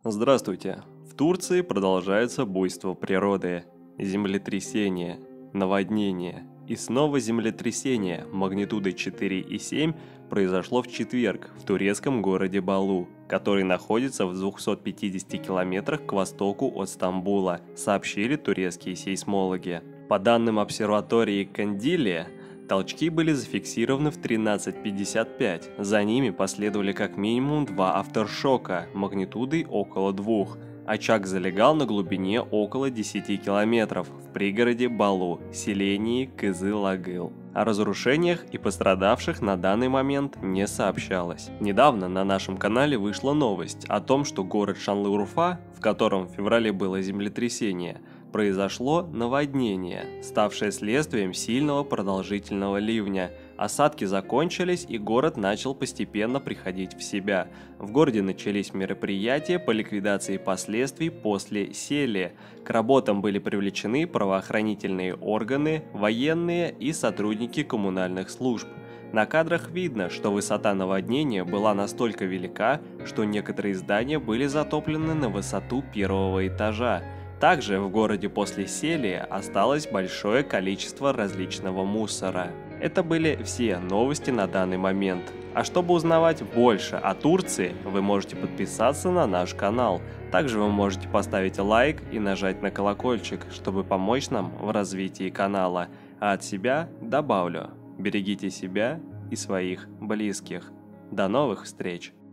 Здравствуйте! В Турции продолжается буйство природы. Землетрясение, наводнение и снова землетрясение магнитудой 4,7 произошло в четверг в турецком городе Балу, который находится в 250 километрах к востоку от Стамбула, сообщили турецкие сейсмологи. По данным обсерватории Кандиле, толчки были зафиксированы в 13:55, за ними последовали как минимум два авторшока магнитудой около 2. Очаг залегал на глубине около 10 километров в пригороде Балу, селении Кызыл-Агыл. О разрушениях и пострадавших на данный момент не сообщалось. Недавно на нашем канале вышла новость о том, что город Шанлы-Урфа, в котором в феврале было землетрясение, произошло наводнение, ставшее следствием сильного продолжительного ливня. Осадки закончились, и город начал постепенно приходить в себя. В городе начались мероприятия по ликвидации последствий после сели. К работам были привлечены правоохранительные органы, военные и сотрудники коммунальных служб. На кадрах видно, что высота наводнения была настолько велика, что некоторые здания были затоплены на высоту первого этажа. Также в городе после сели осталось большое количество различного мусора. Это были все новости на данный момент. А чтобы узнавать больше о Турции, вы можете подписаться на наш канал. Также вы можете поставить лайк и нажать на колокольчик, чтобы помочь нам в развитии канала. А от себя добавлю: берегите себя и своих близких. До новых встреч!